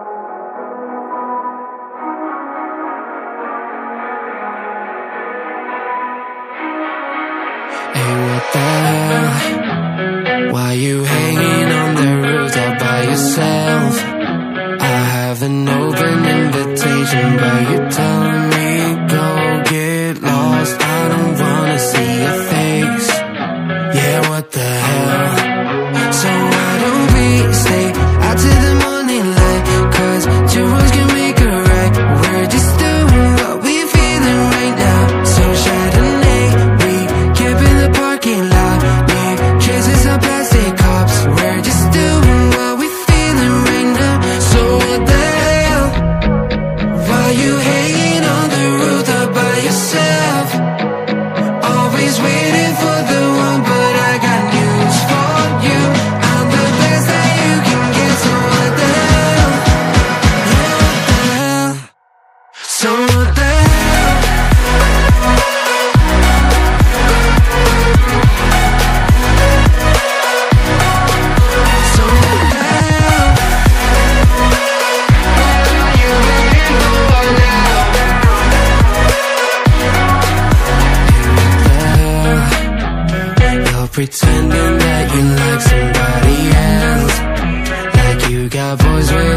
Hey, what the hell? Why you hanging on the roof all by yourself? I have an open invitation, but you're telling me go get lost. I don't wanna see your face. Yeah, what the hell? So why don't we stay out to the morning light? Cause two wrongs can make a right. We're just doing what we're feeling right now. So Chardonnay, we camp in the parking lot. Leave traces of plastic cups. We're just doing what we're feeling right now. So what the hell? Why you hanging on the roof all by yourself? Always waiting for the one, but I got news for you. I'm the best that you can get, so what the hell? Yeah, what the hell? So what the hell? So what the hell? What are you waiting for now? You're pretending that you like somebody else, like you got boys with